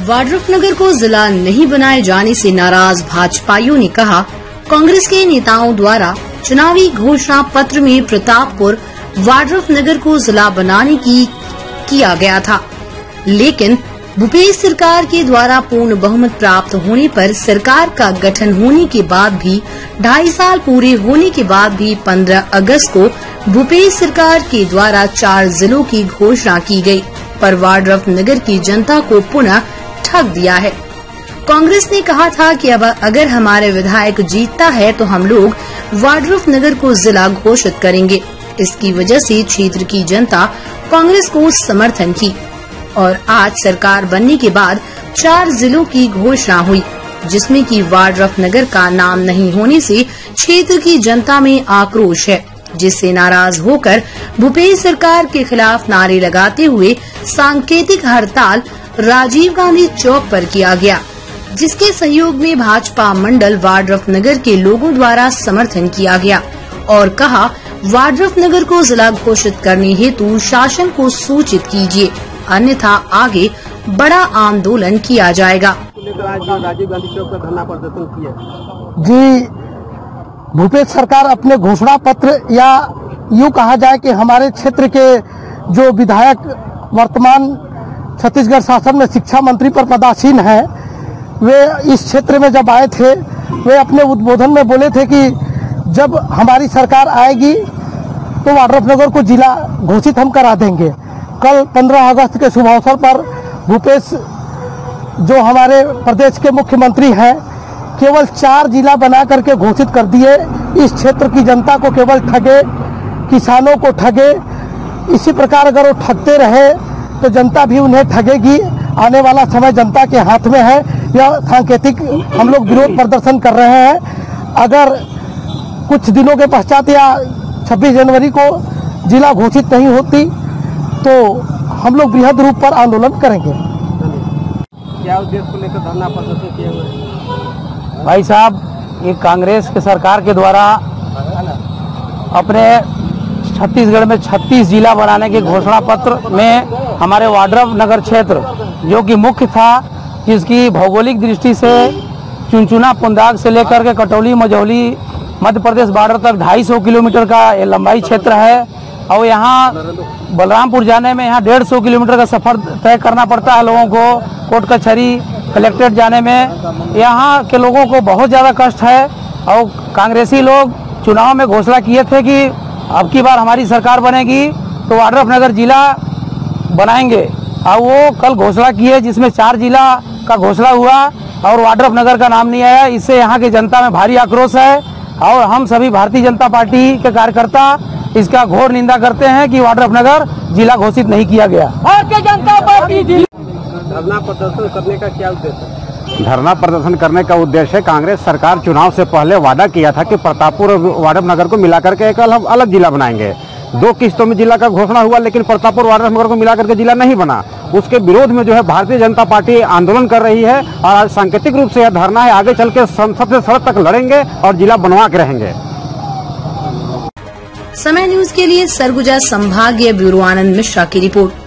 वाड्रफनगर को जिला नहीं बनाए जाने से नाराज भाजपाइयों ने कहा, कांग्रेस के नेताओं द्वारा चुनावी घोषणा पत्र में प्रतापपुर वाड्रफनगर को जिला बनाने की किया गया था, लेकिन भूपेश सरकार के द्वारा पूर्ण बहुमत प्राप्त होने पर सरकार का गठन होने के बाद भी 2.5 साल पूरे होने के बाद भी 15 अगस्त को भूपेश सरकार के द्वारा 4 जिलों की घोषणा की गई, पर वाड्रफनगर की जनता को पुनः ठग दिया है। कांग्रेस ने कहा था कि अब अगर हमारे विधायक जीतता है तो हम लोग वाड्रफनगर को जिला घोषित करेंगे। इसकी वजह से क्षेत्र की जनता कांग्रेस को समर्थन की और आज सरकार बनने के बाद 4 जिलों की घोषणा हुई, जिसमें कि वाड्रफनगर का नाम नहीं होने से क्षेत्र की जनता में आक्रोश है, जिससे नाराज होकर भूपेश सरकार के खिलाफ नारे लगाते हुए सांकेतिक हड़ताल राजीव गांधी चौक पर किया गया, जिसके सहयोग में भाजपा मंडल वाड्रफनगर के लोगों द्वारा समर्थन किया गया और कहा, वाड्रफनगर को जिला घोषित करने हेतु शासन को सूचित कीजिए, अन्यथा आगे बड़ा आंदोलन किया जाएगा। राजीव गांधी चौक पर धरना प्रदर्शन किया जी, भूपेश सरकार अपने घोषणा पत्र या यूँ कहा जाए कि हमारे क्षेत्र के जो विधायक वर्तमान छत्तीसगढ़ शासन में शिक्षा मंत्री पर पदासीन हैं, वे इस क्षेत्र में जब आए थे, वे अपने उद्बोधन में बोले थे कि जब हमारी सरकार आएगी तो वाड्रफनगर को जिला घोषित हम करा देंगे। कल 15 अगस्त के शुभ अवसर पर भूपेश जो हमारे प्रदेश के मुख्यमंत्री हैं, केवल 4 जिला बना करके घोषित कर दिए। इस क्षेत्र की जनता को केवल ठगे, किसानों को ठगे। इसी प्रकार अगर वो ठगते रहे तो जनता भी उन्हें ठगेगी। आने वाला समय जनता के हाथ में है। यह सांकेतिक हम लोग विरोध प्रदर्शन कर रहे हैं। अगर कुछ दिनों के पश्चात या 26 जनवरी को जिला घोषित नहीं होती तो हम लोग बृहद रूप पर आंदोलन करेंगे। क्या उद्देश्य को लेकर धरना प्रदर्शन किया हुआ है? भाई साहब, ये कांग्रेस के सरकार के द्वारा अपने छत्तीसगढ़ में 36 जिला बनाने के घोषणा पत्र में हमारे वाड्रफनगर क्षेत्र जो कि मुख्य था, जिसकी भौगोलिक दृष्टि से चुनचुना पुंदाग से लेकर के कटौली मझौली मध्य प्रदेश बॉर्डर तक 250 किलोमीटर का लंबाई क्षेत्र है और यहाँ बलरामपुर जाने में यहाँ 150 किलोमीटर का सफर तय करना पड़ता है लोगों को। कोर्ट कचहरी कलेक्ट्रेट जाने में यहाँ के लोगों को बहुत ज़्यादा कष्ट है और कांग्रेसी लोग चुनाव में घोषणा किए थे कि अब की बार हमारी सरकार बनेगी तो वाड्रफनगर जिला बनाएंगे और वो कल घोषणा की है, जिसमें 4 जिला का घोषणा हुआ और वाड्रफनगर का नाम नहीं आया। इससे यहाँ की जनता में भारी आक्रोश है और हम सभी भारतीय जनता पार्टी के कार्यकर्ता इसका घोर निंदा करते हैं कि वाड्रफनगर जिला घोषित नहीं किया गया। भारतीय जनता पार्टी धरना प्रदर्शन करने का क्या उद्देश्य है? धरना प्रदर्शन करने का उद्देश्य है, कांग्रेस सरकार चुनाव से पहले वादा किया था कि प्रतापपुर और वाड्रफनगर को मिलाकर के एक अलग जिला बनाएंगे। 2 किस्तों में जिला का घोषणा हुआ, लेकिन प्रतापपुर वाड्रफनगर को मिलाकर के जिला नहीं बना। उसके विरोध में जो है भारतीय जनता पार्टी आंदोलन कर रही है और आज सांकेतिक रूप से यह धरना है। आगे चल के संसद से सड़क तक लड़ेंगे और जिला बनवा के रहेंगे। समय न्यूज के लिए सरगुजा संभागीय ब्यूरो आनंद मिश्रा की रिपोर्ट।